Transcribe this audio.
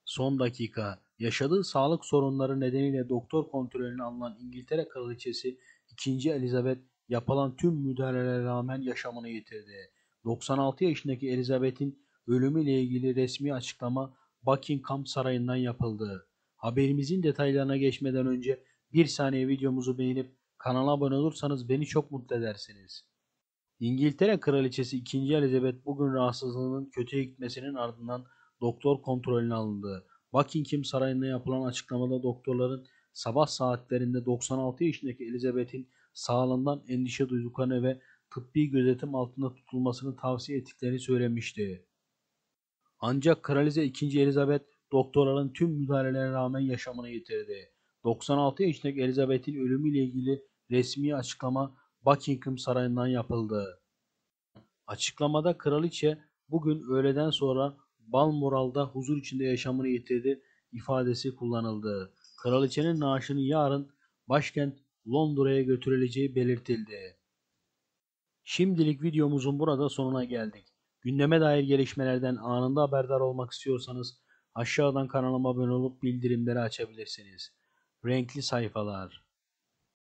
Son dakika, yaşadığı sağlık sorunları nedeniyle doktor kontrolüne alınan İngiltere Kraliçesi II. Elizabeth yapılan tüm müdahalelere rağmen yaşamını yitirdi. 96 yaşındaki Elizabeth'in ölümüyle ilgili resmi açıklama Buckingham Sarayı'ndan yapıldı. Haberimizin detaylarına geçmeden önce bir saniye videomuzu beğenip kanala abone olursanız beni çok mutlu edersiniz. İngiltere Kraliçesi II. Elizabeth bugün rahatsızlığının kötüye gitmesinin ardından doktor kontrolüne alındı. Buckingham Sarayı'nda yapılan açıklamada doktorların sabah saatlerinde 96 yaşındaki Elizabeth'in sağlığından endişe duyduklarını ve tıbbi gözetim altında tutulmasını tavsiye ettiklerini söylemişti. Ancak Kraliçe II. Elizabeth doktorların tüm müdahalelerine rağmen yaşamını yitirdi. 96 yaşındaki Elizabeth'in ölümüyle ilgili resmi açıklama Buckingham Sarayı'ndan yapıldı. Açıklamada kraliçe bugün öğleden sonra Balmoral'da huzur içinde yaşamını yitirdi ifadesi kullanıldı. Kraliçenin naaşının yarın başkent Londra'ya götürüleceği belirtildi. Şimdilik videomuzun burada sonuna geldik. Gündeme dair gelişmelerden anında haberdar olmak istiyorsanız aşağıdan kanalıma abone olup bildirimleri açabilirsiniz. Renkli sayfalar.